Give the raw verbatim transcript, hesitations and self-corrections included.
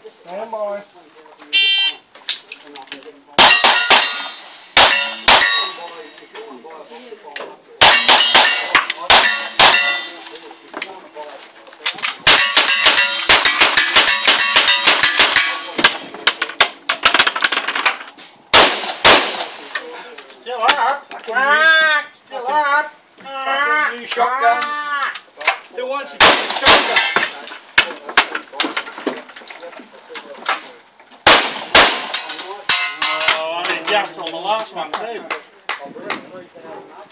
Stand by. Still up. Ah, still up. Ah, New shotguns. ah. Who wants to take the shotgun? Oh, I did just on the last one too.